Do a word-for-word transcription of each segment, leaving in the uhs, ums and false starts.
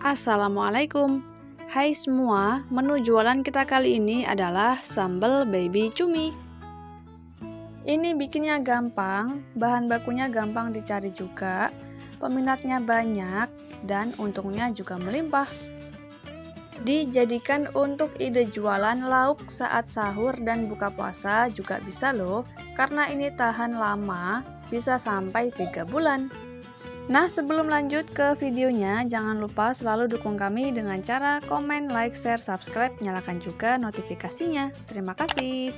Assalamualaikum. Hai semua, menu jualan kita kali ini adalah sambal baby cumi. Ini bikinnya gampang, bahan bakunya gampang dicari juga, peminatnya banyak, dan untungnya juga melimpah. Dijadikan untuk ide jualan lauk saat sahur dan buka puasa juga bisa loh, karena ini tahan lama, bisa sampai tiga bulan. Nah, sebelum lanjut ke videonya, jangan lupa selalu dukung kami dengan cara komen, like, share, subscribe, nyalakan juga notifikasinya. Terima kasih.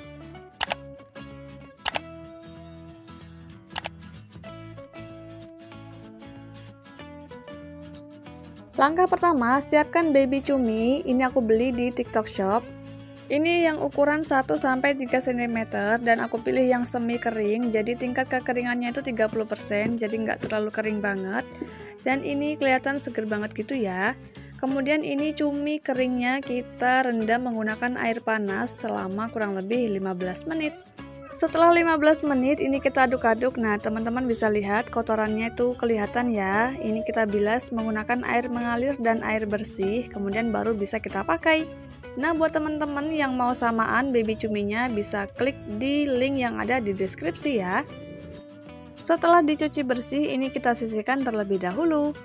Langkah pertama, siapkan baby cumi. Ini aku beli di TikTok Shop. Ini yang ukuran satu sampai tiga sentimeter dan aku pilih yang semi kering, jadi tingkat kekeringannya itu tiga puluh persen, jadi nggak terlalu kering banget. Dan ini kelihatan seger banget gitu ya. Kemudian ini cumi keringnya kita rendam menggunakan air panas selama kurang lebih lima belas menit. Setelah lima belas menit ini kita aduk-aduk. Nah, teman-teman bisa lihat kotorannya itu kelihatan ya. Ini kita bilas menggunakan air mengalir dan air bersih, kemudian baru bisa kita pakai. Nah, buat teman-teman yang mau samaan baby cuminya bisa klik di link yang ada di deskripsi ya. Setelah dicuci bersih, ini kita sisihkan terlebih dahulu.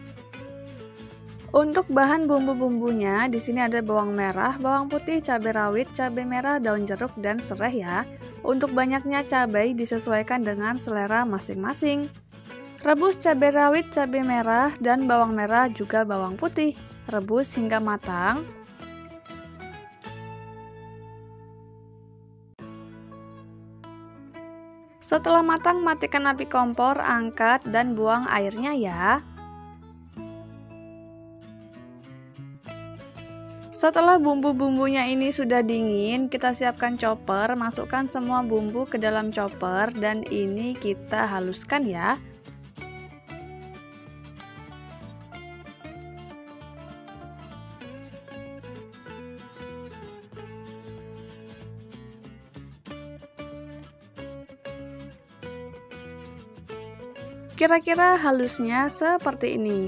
Untuk bahan bumbu-bumbunya, di sini ada bawang merah, bawang putih, cabai rawit, cabai merah, daun jeruk, dan serai ya. Untuk banyaknya cabai disesuaikan dengan selera masing-masing. Rebus cabai rawit, cabai merah, dan bawang merah juga bawang putih. Rebus hingga matang. Setelah matang, matikan api kompor, angkat, dan buang airnya ya. Setelah bumbu-bumbunya ini sudah dingin, kita siapkan chopper, masukkan semua bumbu ke dalam chopper, dan ini kita haluskan ya. Kira-kira halusnya seperti ini.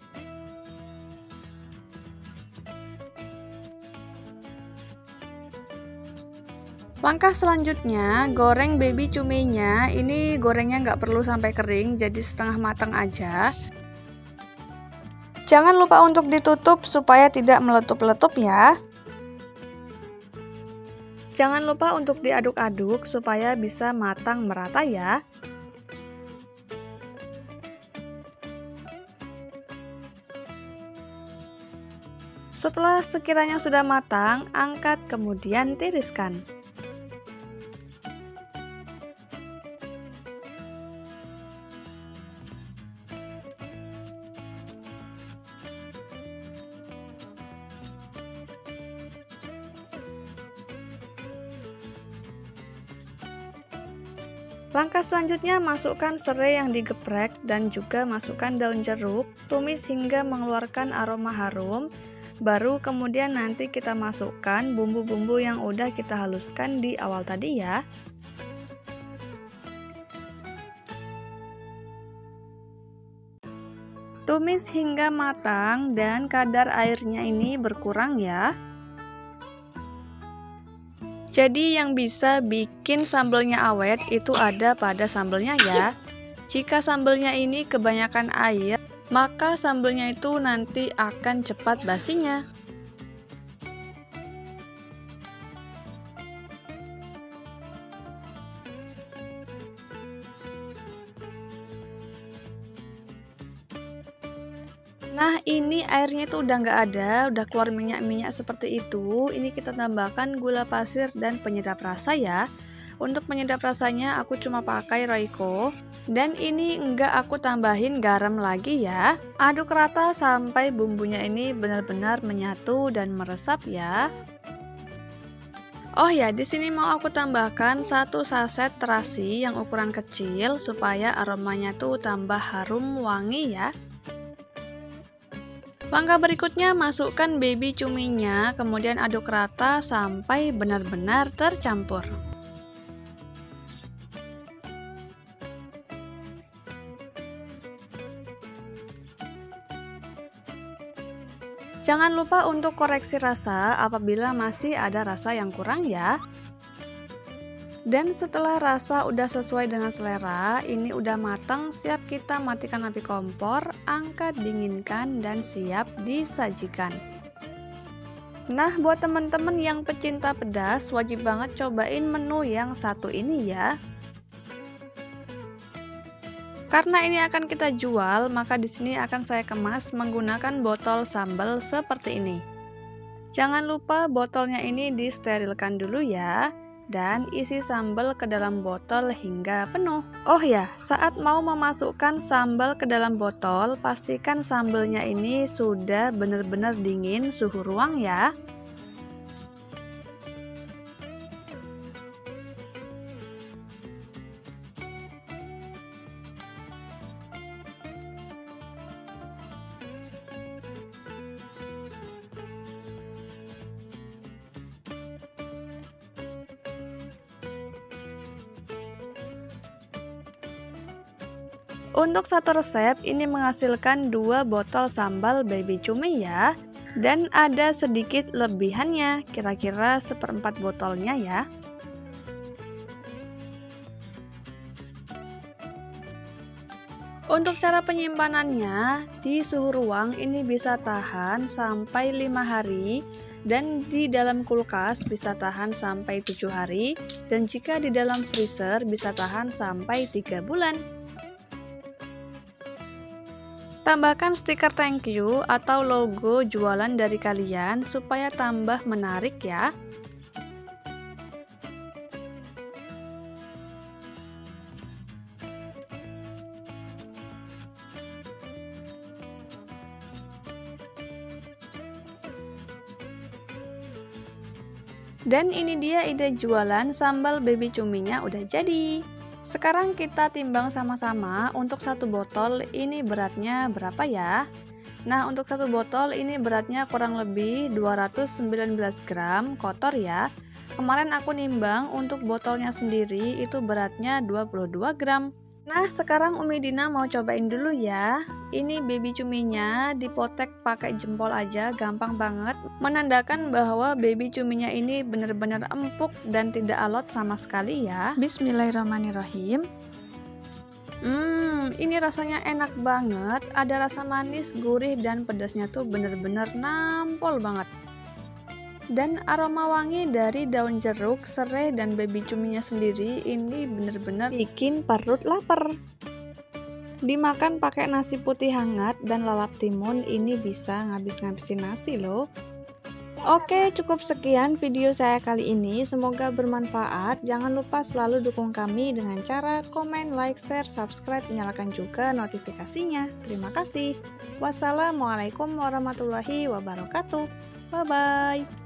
Langkah selanjutnya, goreng baby cuminya. Ini gorengnya nggak perlu sampai kering, jadi setengah matang aja. Jangan lupa untuk ditutup supaya tidak meletup-letup ya. Jangan lupa untuk diaduk-aduk supaya bisa matang merata ya. Setelah sekiranya sudah matang, angkat kemudian tiriskan. Langkah selanjutnya, masukkan serai yang digeprek dan juga masukkan daun jeruk, tumis hingga mengeluarkan aroma harum. Baru kemudian nanti kita masukkan bumbu-bumbu yang udah kita haluskan di awal tadi ya. Tumis hingga matang dan kadar airnya ini berkurang ya. Jadi yang bisa bikin sambelnya awet itu ada pada sambelnya ya. Jika sambelnya ini kebanyakan air, maka sambelnya itu nanti akan cepat basinya. Nah, ini airnya tuh udah nggak ada, udah keluar minyak-minyak seperti itu. Ini kita tambahkan gula pasir dan penyedap rasa ya. Untuk penyedap rasanya aku cuma pakai Royco. Dan ini enggak aku tambahin garam lagi ya. Aduk rata sampai bumbunya ini benar-benar menyatu dan meresap ya. Oh ya, di sini mau aku tambahkan satu saset terasi yang ukuran kecil supaya aromanya tuh tambah harum wangi ya. Langkah berikutnya, masukkan baby cuminya, kemudian aduk rata sampai benar-benar tercampur. Jangan lupa untuk koreksi rasa apabila masih ada rasa yang kurang ya. Dan setelah rasa udah sesuai dengan selera, ini udah matang, siap kita matikan api kompor, angkat, dinginkan, dan siap disajikan. Nah, buat teman-teman yang pecinta pedas, wajib banget cobain menu yang satu ini ya. Karena ini akan kita jual, maka di sini akan saya kemas menggunakan botol sambal seperti ini. Jangan lupa botolnya ini disterilkan dulu ya. Dan isi sambal ke dalam botol hingga penuh. Oh ya, saat mau memasukkan sambal ke dalam botol, pastikan sambalnya ini sudah benar-benar dingin suhu ruang ya. Untuk satu resep ini menghasilkan dua botol sambal baby cumi ya. Dan ada sedikit lebihannya, kira-kira seperempat botolnya ya. Untuk cara penyimpanannya, di suhu ruang ini bisa tahan sampai lima hari. Dan di dalam kulkas bisa tahan sampai tujuh hari. Dan jika di dalam freezer bisa tahan sampai tiga bulan. Tambahkan stiker thank you atau logo jualan dari kalian supaya tambah menarik ya. Dan ini dia ide jualan sambal baby cuminya udah jadi. Sekarang kita timbang sama-sama. Untuk satu botol ini beratnya berapa ya? Nah, untuk satu botol ini beratnya kurang lebih dua ratus sembilan belas gram kotor ya. Kemarin aku nimbang untuk botolnya sendiri itu beratnya dua puluh dua gram. Nah, sekarang Umi Dina mau cobain dulu ya. Ini baby cuminya dipotek pakai jempol aja, gampang banget. Menandakan bahwa baby cuminya ini benar-benar empuk dan tidak alot sama sekali ya. Bismillahirrahmanirrahim. Hmm, ini rasanya enak banget. Ada rasa manis, gurih, dan pedasnya tuh bener-bener nampol banget. Dan aroma wangi dari daun jeruk, serai, dan baby cuminya sendiri ini bener-bener bikin perut lapar. Dimakan pakai nasi putih hangat dan lalap timun, ini bisa ngabis-ngabisin nasi loh. Oke, cukup sekian video saya kali ini. Semoga bermanfaat. Jangan lupa selalu dukung kami dengan cara komen, like, share, subscribe, nyalakan juga notifikasinya. Terima kasih. Wassalamualaikum warahmatullahi wabarakatuh. Bye-bye.